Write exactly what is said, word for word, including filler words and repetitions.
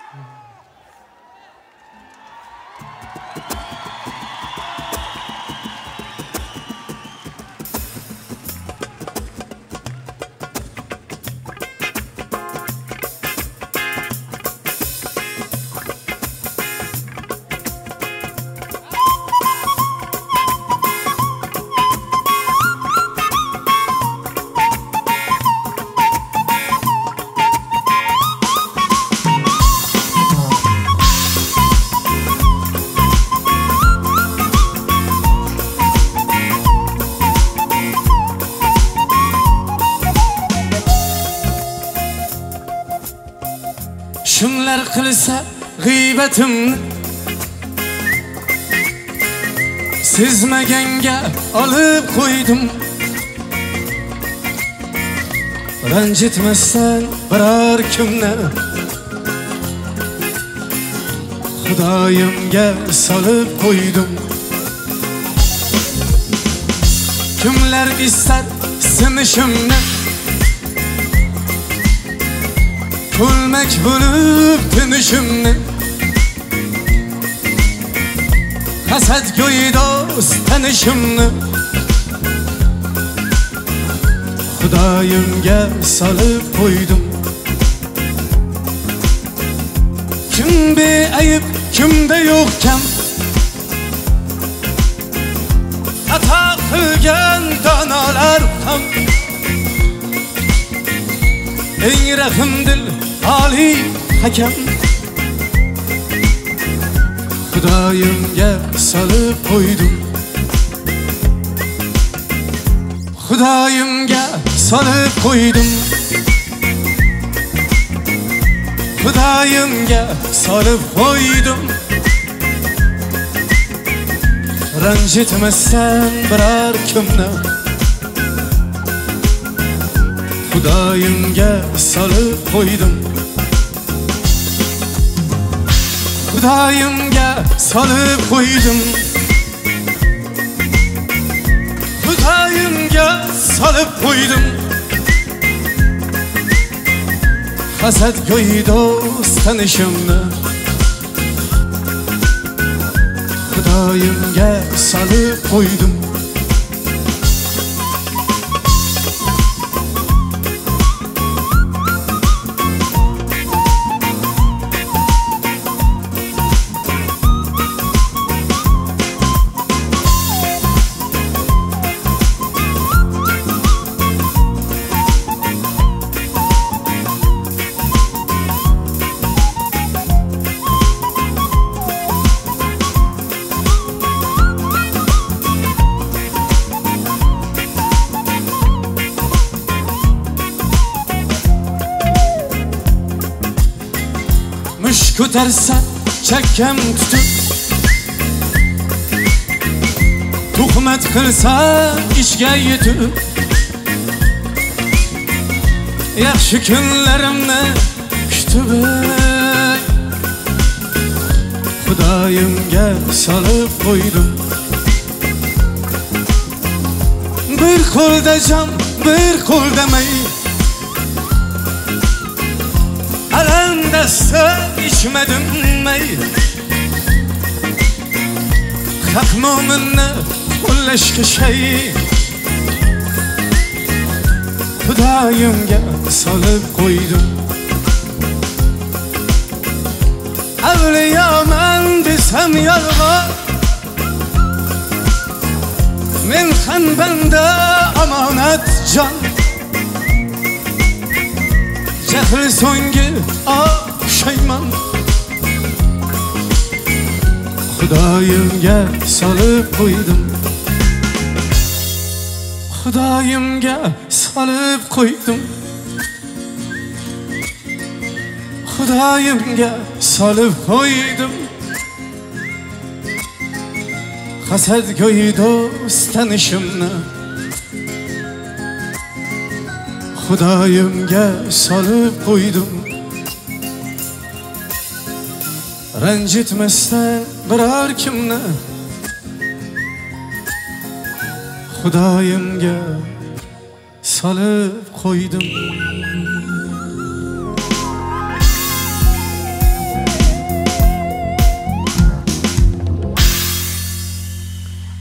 Kimlar qilsa g'iybatimni sezmaganga olib qo'ydim. Ranjitmasdan biror kimni Xudoyimga solib qo'ydim. Kimlar istar sinishimni Kulmak bo'lib tinishimni Hasad go'yi do'st tanishimni Xudoyimga solib qo'ydim. Kim beayb, kimda yo'q kam Xato qilgan donolar ham Eng rahmdil Ali hakam Xudoyimga solib qo'ydim. Xudoyimga solib qo'ydim. Xudoyimga solib qo'ydim. Ranjitmasdan biror kimni Xudoyimga solib qo'ydim. Xudoyimga solib qo'ydim. Xudoyimga solib qo'ydim. Hasad go'yi do'st tanishimni Xudoyimga solib qo'ydim. Mush ko'tarsa chakkam tutib tuhmat qilsa ishga yetib yaxshi kunlarimni kutib Xudoyimga solib qo'ydim. Bir qo'lda jon, bir qo'lda may Alandasta içmedim mey Hak mu'minni qo'llashga shay Xudoyimga solib qo'ydim. Avliyoman desam yolg'on Men ham banda omonat jon Jahl so'nggi o'xshayman Xudoyimga solib qo'ydim. Xudoyimga solib qo'ydim. Xudoyimga solib qo'ydim. Hasad go'yi do'st tanishimni Xudoyimga solib qo'ydim. Ranjitmasdan biror kimni Xudoyimga solib qo'ydim.